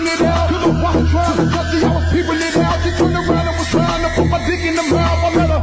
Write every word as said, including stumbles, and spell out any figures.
it out. Cause I was trying to touch it, I was peeping it out. She turned around and was trying to put my dick in the mouth. I let her